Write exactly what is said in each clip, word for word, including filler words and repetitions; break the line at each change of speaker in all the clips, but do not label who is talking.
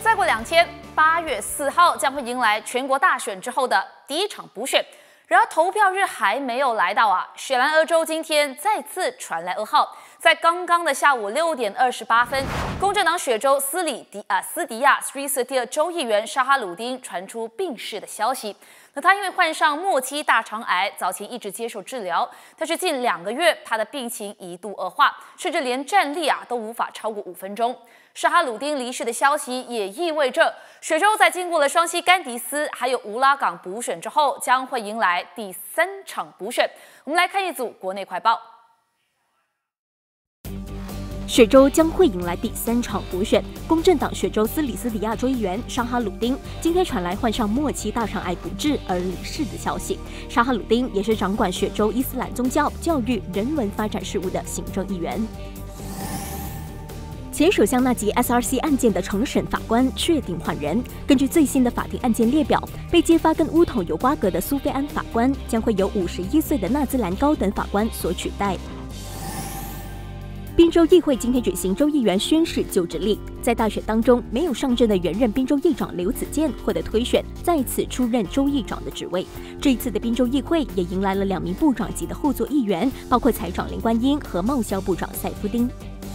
再过两天，八月四号将会迎来全国大选之后的第一场补选。然而投票日还没有来到啊！雪兰莪州今天再次传来噩耗，在刚刚的下午六点二十八分，公正党雪州斯里迪啊斯迪亚十一岁第二州议员沙哈鲁丁传出病逝的消息。那他因为患上末期大肠癌，早前一直接受治疗，但是近两个月他的病情一度恶化，甚至连站立啊都无法超过五分钟。沙哈鲁丁离世的消息也意味着雪州在经过了双溪甘迪斯还有乌拉港补选之后，将会迎来第三场补选。我们来看一组国内快报。
雪州将会迎来第三场补选，公正党雪州斯里斯迪亚州议员沙哈鲁丁今天传来患上末期大肠癌不治而离世的消息。沙哈鲁丁也是掌管雪州伊斯兰宗教、教育、人文发展事务的行政议员。前首相纳吉 S R C 案件的承审法官确定换人。根据最新的法庭案件列表，被揭发跟乌统有瓜葛的苏菲安法官将会由五十一岁的纳兹兰高等法官所取代。宾州议会今天举行州议员宣誓就职令，在大选当中，没有上阵的原任宾州议长刘子健获得推选，再次出任州议长的职位。这一次的宾州议会也迎来了两名部长级的后座议员，包括财长林冠英和贸销部长塞夫丁。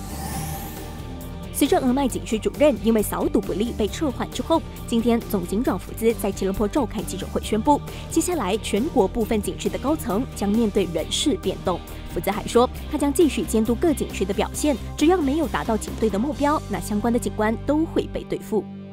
随着俄麦警区主任因为扫毒不力被撤换之后，今天总警长福兹在吉隆坡召开记者会，宣布接下来全国部分警区的高层将面对人事变动。福兹还说，他将继续监督各警区的表现，只要没有达到警队的目标，那相关的警官都会被对付。